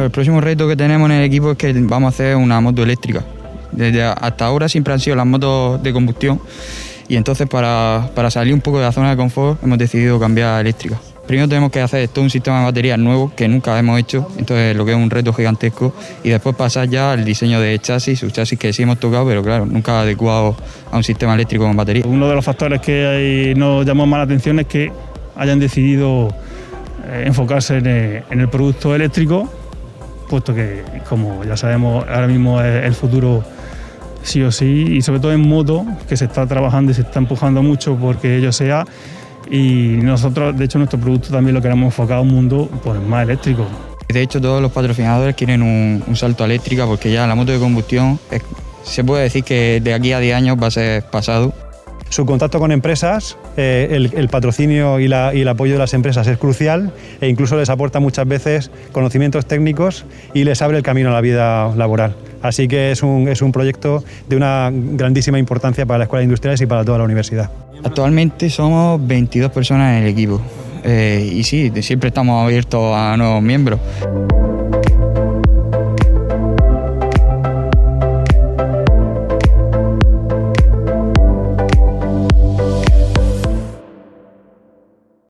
el próximo reto que tenemos en el equipo es que vamos a hacer una moto eléctrica. Hasta ahora siempre han sido las motos de combustión y entonces para salir un poco de la zona de confort hemos decidido cambiar a eléctrica. Primero tenemos que hacer todo un sistema de baterías nuevo que nunca hemos hecho, entonces lo que es un reto gigantesco, y después pasar ya al diseño de chasis, un chasis que sí hemos tocado, pero claro, nunca adecuado a un sistema eléctrico con batería. Uno de los factores que nos llamó más la atención es que hayan decidido enfocarse en el producto eléctrico, puesto que, como ya sabemos, ahora mismo es el futuro sí o sí, y sobre todo en moto, que se está trabajando y se está empujando mucho porque ello sea. Y nosotros, de hecho, nuestro producto también lo queremos enfocar a un mundo pues, más eléctrico. De hecho, todos los patrocinadores quieren un salto a eléctrica porque ya la moto de combustión se puede decir que de aquí a 10 años va a ser pasado. Su contacto con empresas, el patrocinio y el apoyo de las empresas es crucial e incluso les aporta muchas veces conocimientos técnicos y les abre el camino a la vida laboral. Así que es un proyecto de una grandísima importancia para la Escuela de Industriales y para toda la universidad. Actualmente somos 22 personas en el equipo y sí, siempre estamos abiertos a nuevos miembros.